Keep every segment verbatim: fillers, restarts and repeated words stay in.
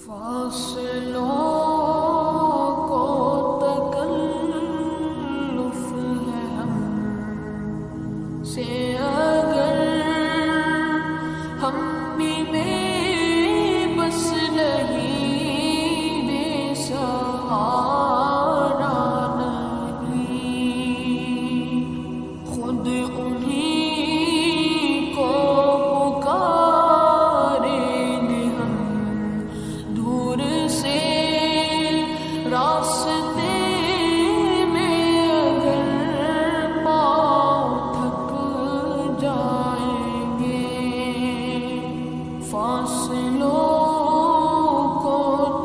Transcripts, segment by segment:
فاصلوں کو تکلف ہے ہم سے اگر ہم بھی بے بس نہیں بے سہارا نہیں خود انہیں کو پکاریں گے ہم دور سے راستے میں اگر پاؤں تھک جائیں گے فاصلوں کو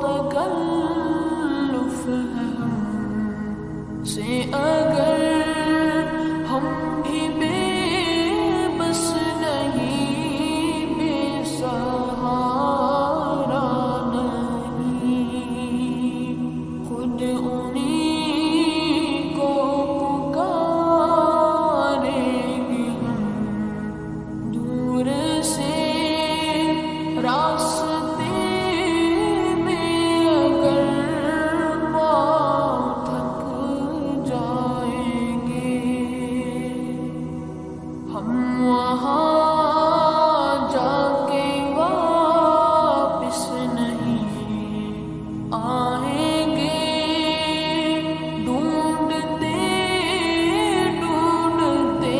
تکلف ہے ہم سے اگر ہم بھی بے بس نہیں بے سہارا نہیں خود انہیں کو پکاریں گے ہم دور سے راستے میں اگر پاؤں تھک جائیں گے ہم وہاں جا کے واپس نہیں آئیں گے ڈھونڈتے ڈھونڈتے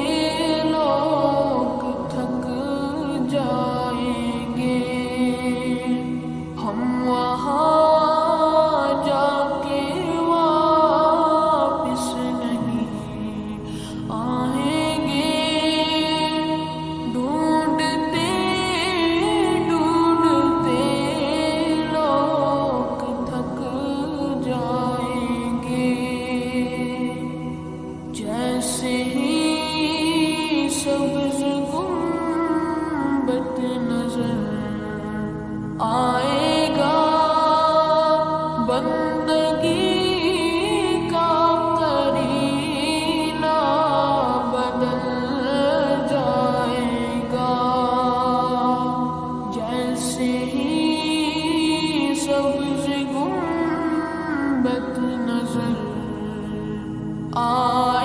لوگ تھک جائیں گے ہم وہاں جا کے واپس نہیں آئیں گے ڈھونڈتے ڈھونڈتے لوگ تھک جائیں گے جیسے ہی سبز گنبد نظر آئے گا بندگی کا قرینہ بدل جائے گا جیسے ہی سبز گنبد نظر آئے